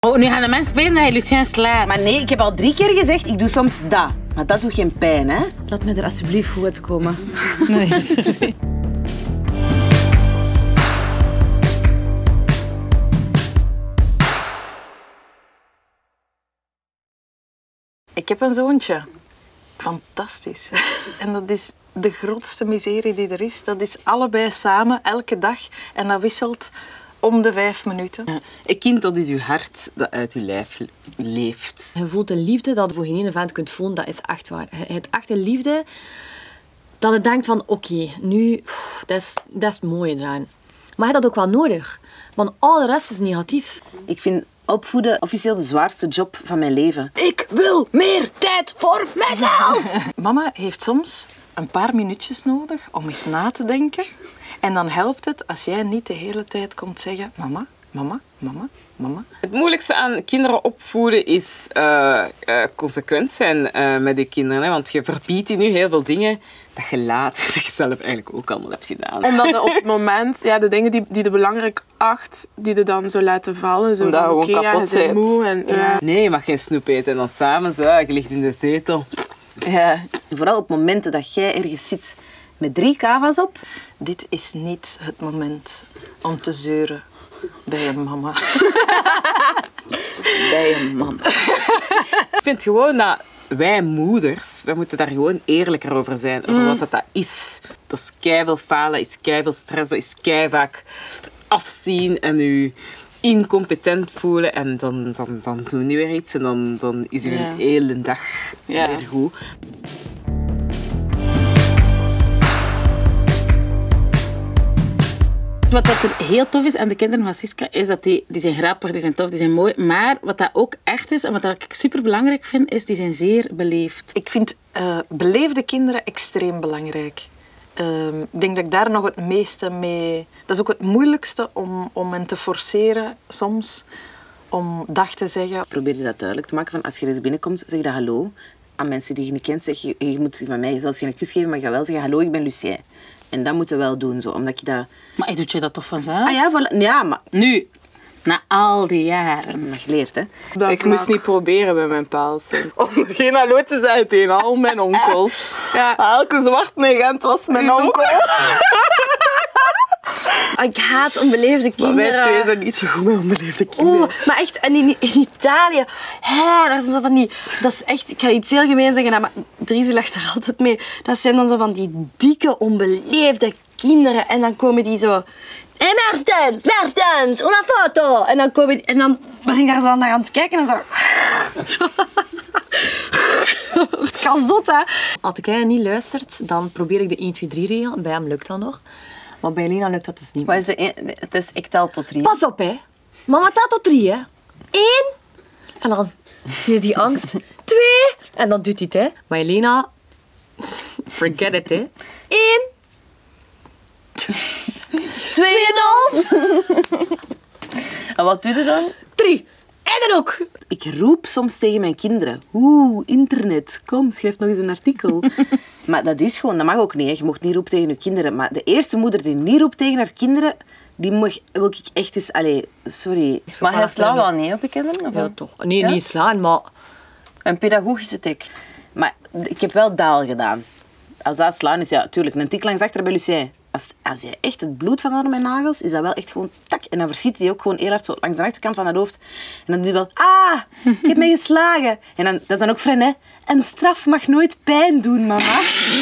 Oh, nu gaan de mensen weten dat je Lucien slaat. Maar nee, ik heb al 3 keer gezegd, ik doe soms dat. Maar dat doet geen pijn, hè? Laat me er alsjeblieft goed uitkomen. Nee, sorry. Ik heb een zoontje. Fantastisch. En dat is de grootste miserie die er is. Dat is allebei samen, elke dag. En dat wisselt om de 5 minuten. Ja. Een kind, dat is uw hart dat uit uw lijf leeft. Je voelt een liefde dat je voor geen ene vent kunt voelen, dat is echt waar. Het echte liefde, dat je denkt van oké, nu, dat is het mooie eraan. Maar je hebt dat ook wel nodig, want al de rest is negatief. Ik vind opvoeden officieel de zwaarste job van mijn leven. Ik wil meer tijd voor mezelf! Mama heeft soms een paar minuutjes nodig om eens na te denken. En dan helpt het als jij niet de hele tijd komt zeggen... Mama, mama, mama, mama. Het moeilijkste aan kinderen opvoeden is consequent zijn met je kinderen. Hè? Want je verbiedt die nu heel veel dingen dat je laat, dat je zelf eigenlijk ook allemaal hebt gedaan. Omdat je op het moment, ja, de dingen die je belangrijk acht, die je dan zo laten vallen. Zo Omdat je van, gewoon oké, kapot je bent bent. moe. En, ja. Nee, je mag geen snoep eten. En dan s'avonds, je ligt in de zetel. Ja. Vooral op momenten dat jij ergens zit met 3 kava's op. Dit is niet het moment om te zeuren bij je mama. Bij een man. Ik vind gewoon dat wij moeders, wij moeten daar gewoon eerlijker over zijn. Over wat dat is. Dat is keiveel falen, is keiveel stress, dat is keivaak afzien en je incompetent voelen. En dan doen die weer iets en dan is je een hele dag weer goed. Wat dat er heel tof is aan de kinderen van Siska, is dat die zijn grappig, die zijn tof, die zijn mooi. Maar wat dat ook echt is, en wat dat ik super belangrijk vind, is die zijn zeer beleefd. Ik vind beleefde kinderen extreem belangrijk. Ik denk dat ik daar nog het meeste mee... Dat is ook het moeilijkste om hen te forceren soms. Om dag te zeggen. Probeer je dat duidelijk te maken. Van als je eens binnenkomt, zeg dat hallo. Aan mensen die je niet kent, zeg je moet van mij zelfs geen kus geven, maar je gaat wel zeggen hallo, ik ben Lucien. En dat moeten we wel doen, zo, omdat je dat... Maar doet je dat toch vanzelf? Ah ja, voilà. Ja, maar... Nu, na al die jaren. Maar geleerd, hè. Ik moest niet proberen bij mijn paalsen. Om geen hallo te zeggen tegen al mijn onkels. Ja. Elke zwarte agent was mijn onkel. Ik haat onbeleefde kinderen. Maar wij twee zijn niet zo goed met onbeleefde kinderen. Oh, maar echt, en in Italië, daar zijn zo van die... Dat is echt, ik ga iets heel gemeen zeggen, maar Dries lacht er altijd mee. Dat zijn dan zo van die dikke, onbeleefde kinderen. En dan komen die zo... Hé, Mertens, una foto! En dan komen die, en dan ben ik daar zo naar aan het kijken en zo... Het kan zot, hè? Als ik niet luistert, dan probeer ik de 1, 2, 3 regel. Bij hem lukt dat nog. Maar bij Lena lukt dat dus niet. Wat is het is, ik tel tot 3. Pas op, hè. Mama telt tot 3, hè. 1. En dan zie je die angst. 2. En dan doet hij het, hè. Maar Elena... Forget it, hè. 1. 2,5. En wat doe je dan? 3. En dan ook. Ik roep soms tegen mijn kinderen. Internet, kom, schrijf nog eens een artikel. Maar dat is gewoon, dat mag ook niet. Hè. Je mag niet roepen tegen je kinderen. Maar de eerste moeder die niet roept tegen haar kinderen, die wil ik echt eens... Allee, sorry. Maar hij slaat wel niet op je kinderen? Of? Ja, toch. Nee, niet slaan, maar... Een pedagogische tik. Maar ik heb wel daal gedaan. Als dat slaan is, ja, tuurlijk, een tik langs achter bij Lucien. Als jij echt het bloed van onder mijn nagels, is dat wel echt gewoon tak. En dan verschiet hij ook gewoon heel hard zo langs de achterkant van het hoofd. En dan doet hij wel, ik heb mij geslagen. En dan, dat is dan ook Fren, hè. Een straf mag nooit pijn doen, mama.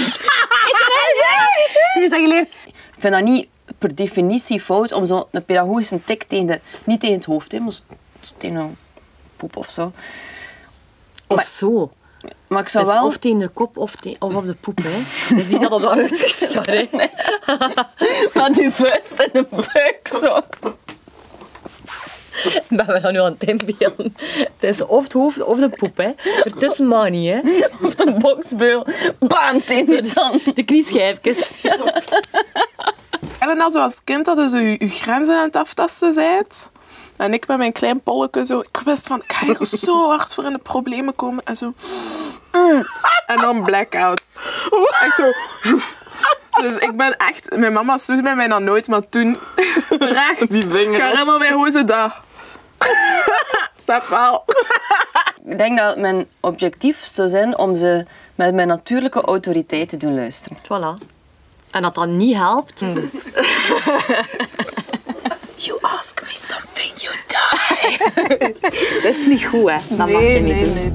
Heb je dat geleerd? Ik vind dat niet per definitie fout om zo een pedagogische tik niet tegen het hoofd, hè, maar tegen een poep of zo. Of zo. Maar ik zou Dus wel... of tegen de kop of op de poep, hè. Dus niet dat het al uitgestart, hè. Met je vuist in de buik, zo. Ben we dan nu aan het inbeelden? Het is of het hoofd of de poep, hè. Ertussen mag niet, hè. Of de boksbeul. Bam, tegen je tand. De knieschijfjes. En dan als kind dat je zo je grenzen aan het aftasten bent. En ik met mijn klein polletje zo... Ik wist van, ik ga hier zo hard voor in de problemen komen. En zo... En dan blackout. Echt zo... Dus ik ben echt... Mijn mama sloeg met mij dan nooit, maar toen... Terecht. Die vinger. Ik ga helemaal weer hoe ze dat... Snap wel. Ik denk dat mijn objectief zou zijn om ze met mijn natuurlijke autoriteit te doen luisteren. Voilà. En dat dat niet helpt... You ask me something, you die. Dat is niet goed, hè. Dat mag je niet doen.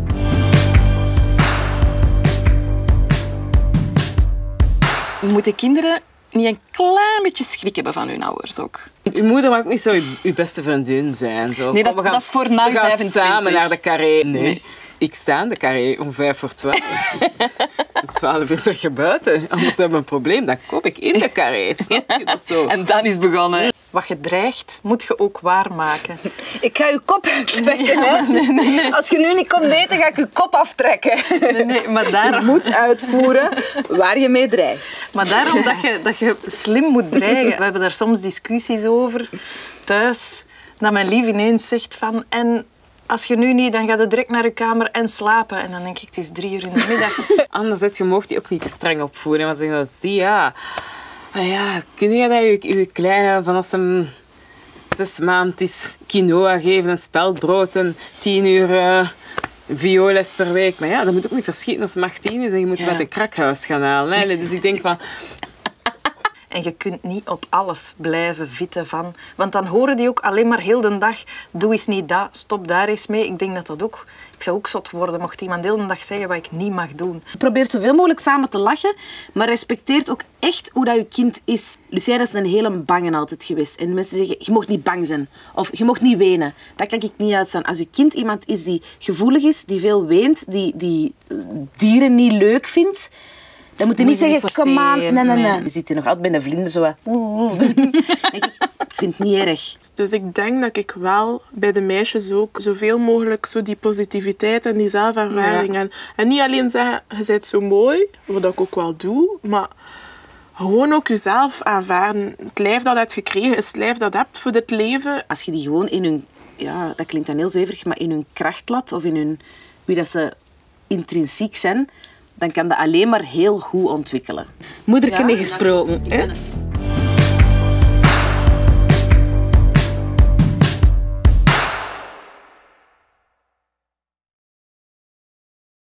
Moeten kinderen niet een klein beetje schrik hebben van hun ouders ook? Uw moeder mag ook niet zo uw beste vriendin zijn. Zo. Nee, Kom, dat is voor na we gaan 25. samen naar de carré. Nee. Ik sta aan de carré om 11:55. Om 12 uur zeg je buiten. Anders hebben we een probleem. Dan kom ik in de carré. Snap je dat zo? En dan is het begonnen. Wat je dreigt, moet je ook waarmaken. Ik ga je kop aftrekken. Hè? Als je nu niet komt eten, ga ik je kop aftrekken. Nee, maar daarom, Moet uitvoeren waar je mee dreigt. maar daarom dat je slim moet dreigen. We hebben daar soms discussies over thuis. Dat mijn lief ineens zegt van... En als je nu niet, dan ga je direct naar je kamer en slapen. En dan denk ik, het is 3 uur in de middag. Anderzijds, je mocht die ook niet te streng opvoeden. Want zeggen dat zie ja. Ah ja, kun je dat je kleine van als hem 6 maanden is quinoa geven, een speldbrood en 10 uur violes per week. Maar ja, dat moet ook niet verschieten als het maar 10 is en je moet met een krakhuis gaan halen. Hè. Dus ik denk van... En je kunt niet op alles blijven vitten van... Want dan horen die ook alleen maar heel de dag... Doe eens niet dat, stop daar eens mee. Ik denk dat dat ook... Ik zou ook zot worden mocht iemand de hele dag zeggen wat ik niet mag doen. Probeer zoveel mogelijk samen te lachen, maar respecteert ook echt hoe dat je kind is. Luciana is een hele bange altijd geweest. En mensen zeggen, je mag niet bang zijn. Of je mag niet wenen. Dat kan ik niet uitstaan. Als je kind iemand is die gevoelig is, die veel weent, die dieren niet leuk vindt... Dan moet je niet zeggen, kom aan, nee. Je zit hier nog altijd bij een vlinder zo. Ik vind het niet erg. Dus ik denk dat ik wel bij de meisjes ook zoveel mogelijk zo die positiviteit en die zelfervaring. En niet alleen zeggen, je bent zo mooi, wat ik ook wel doe, maar gewoon ook jezelf aanvaarden. Het lijf dat je hebt gekregen is het lijf dat je hebt voor dit leven. Als je die gewoon in hun... Ja, dat klinkt dan heel zweverig, maar in hun kracht laat of in hun... Wie dat ze intrinsiek zijn... Dan kan dat alleen maar heel goed ontwikkelen. Moederken niet gesproken.